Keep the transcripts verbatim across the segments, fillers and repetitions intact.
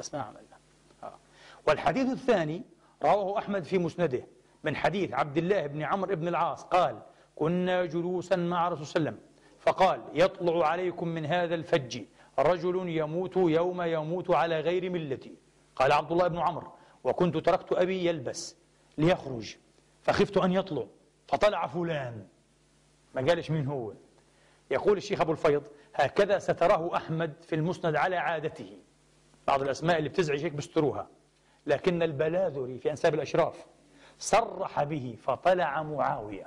بس ما عملنا. آه. والحديث الثاني رواه أحمد في مسنده من حديث عبد الله بن عمرو بن العاص قال: كنا جلوسا مع رسول الله صلى الله عليه وسلم فقال: يطلع عليكم من هذا الفج رجل يموت يوم يموت على غير ملتي. قال عبد الله بن عمرو: وكنت تركت أبي يلبس ليخرج فخفت أن يطلع فطلع فلان، ما قالش مين هو. يقول الشيخ أبو الفيض: هكذا ستراه أحمد في المسند على عادته، بعض الأسماء اللي بتزعج هيك بستروها، لكن البلاذري في أنساب الأشراف صرح به فطلع معاوية.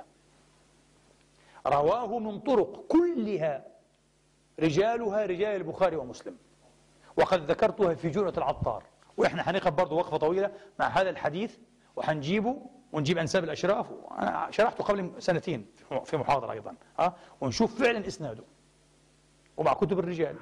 رواه من طرق كلها رجالها رجال البخاري ومسلم، وقد ذكرتها في جرة العطار. وإحنا حنقف برضه وقفة طويلة مع هذا الحديث وحنجيبه ونجيب أنساب الأشراف، أنا شرحته قبل سنتين في محاضرة أيضا، أه؟ ونشوف فعلا إسناده ومع كتب الرجال.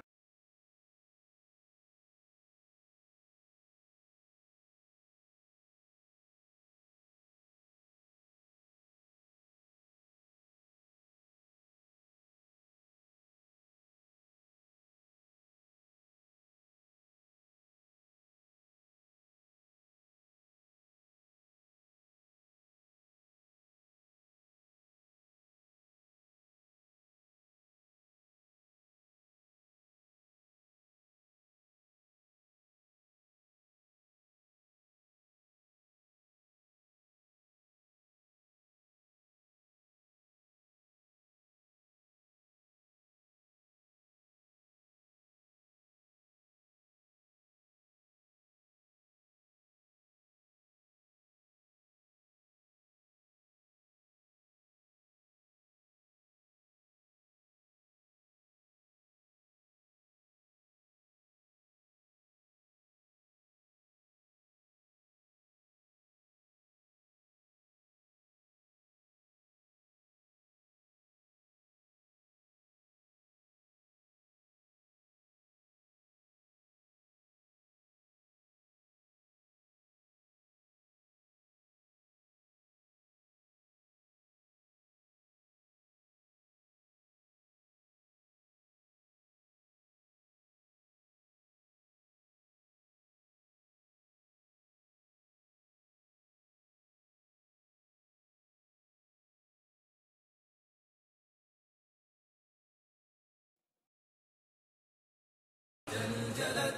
جلجلت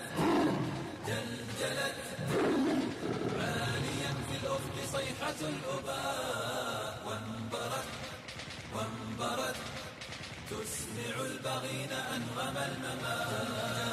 جلجلت عاليا في الأفق صيحة الأباء، وانبرت وانبرت تسمع البغين أنغم الممات.